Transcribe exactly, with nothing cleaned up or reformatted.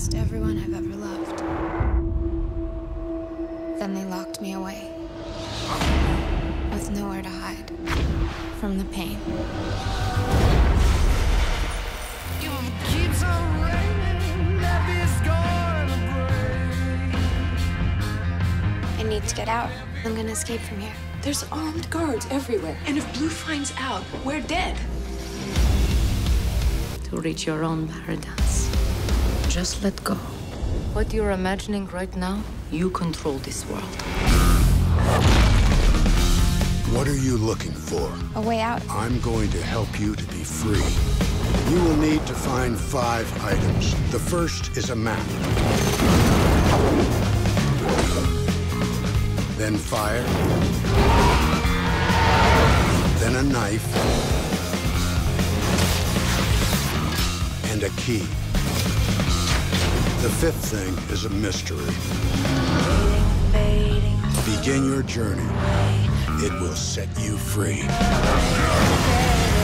lost everyone I've ever loved. Then they locked me away, with nowhere to hide from the pain. I need to get out. I'm gonna escape from here. There's armed guards everywhere. And if Blue finds out, we're dead. To reach your own paradise, just let go. What you're imagining right now, you control this world. What are you looking for? A way out. I'm going to help you to be free. You will need to find five items. The first is a map. Then fire. Then a knife. And a key. The fifth thing is a mystery. Begin your journey. It will set you free.